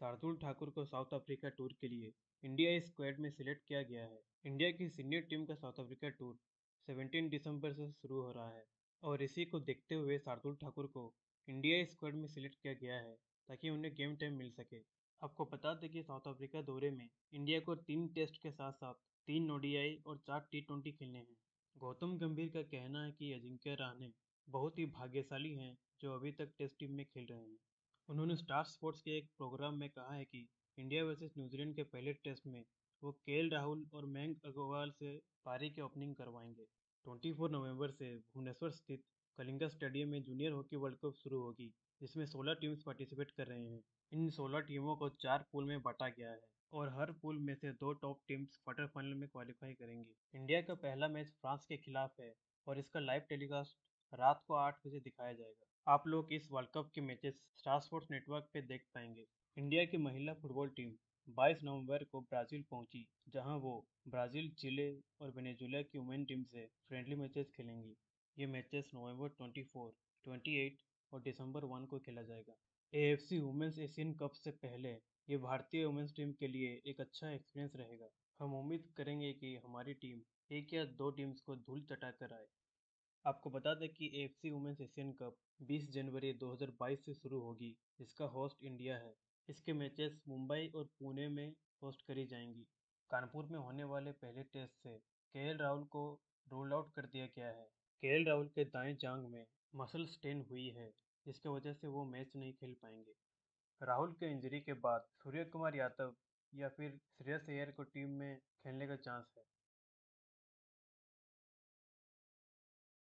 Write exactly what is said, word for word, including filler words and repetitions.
शार्दुल ठाकुर को south Africa tour के लिए इंडिया स्क्वाड में सिलेक्ट किया गया है। इंडिया की सीनियर टीम का साउथ अफ्रीका टूर सत्रह दिसंबर से शुरू हो रहा है और इसी को देखते हुए शार्दुल ठाकुर को इंडिया स्क्वाड में सिलेक्ट किया गया है ताकि उन्हें गेम टाइम मिल सके। आपको बता दें कि साउथ अफ्रीका दौरे में इंडिया को तीन टेस्ट के साथ साथ तीन ओडीआई और चार टी ट्वेंटी खेलने हैं। गौतम गंभीर का कहना है कि अजिंक्य रहाणे बहुत ही भाग्यशाली हैं जो अभी तक टेस्ट टीम में खेल रहे हैं। उन्होंने स्टार स्पोर्ट्स के एक प्रोग्राम में कहा है कि इंडिया वर्सेस न्यूजीलैंड के पहले टेस्ट में वो केएल राहुल और मयंक अग्रवाल से पारी की ओपनिंग करवाएंगे। चौबीस नवंबर से भुवनेश्वर स्थित कलिंगा स्टेडियम में जूनियर हॉकी वर्ल्ड कप शुरू होगी, जिसमें सोलह टीम्स पार्टिसिपेट कर रहे हैं। इन सोलह टीमों को चार पूल में बांटा गया है और हर पूल में से दो टॉप टीम्स क्वार्टर फाइनल में क्वालिफाई करेंगी। इंडिया का पहला मैच फ्रांस के खिलाफ है और इसका लाइव टेलीकास्ट रात को आठ बजे दिखाया जाएगा। आप लोग इस वर्ल्ड कप के मैचेस स्टार स्पोर्ट्स नेटवर्क पे देख पाएंगे। इंडिया की महिला फुटबॉल टीम बाईस नवंबर को ब्राजील पहुंची, जहां वो ब्राजील, चिले और वेनेजुएला की वुमेन टीम से फ्रेंडली मैचेस खेलेंगी। ये मैचेस नवंबर चौबीस, अट्ठाईस और दिसंबर एक को खेला जाएगा। एएफसी वुमेन्स एशियन कप से पहले ये भारतीय वुमेन्स टीम के लिए एक अच्छा एक्सपीरियंस रहेगा। हम उम्मीद करेंगे कि हमारी टीम एक या दो टीम्स को धूल चटाकर आए। आपको बता दें कि एएफसी वुमेन्स एशियन कप बीस जनवरी दो हज़ार बाईस से शुरू होगी, जिसका होस्ट इंडिया है। इसके मैचेस मुंबई और पुणे में होस्ट करी जाएंगी। कानपुर में होने वाले पहले टेस्ट से केएल राहुल को रोल आउट कर दिया गया है। केएल राहुल के दाएं जांघ में मसल स्टेन हुई है, जिसकी वजह से वो मैच नहीं खेल पाएंगे। राहुल के इंजरी के बाद सूर्य कुमार यादव या फिर श्रेयस अय्यर को टीम में खेलने का चांस है।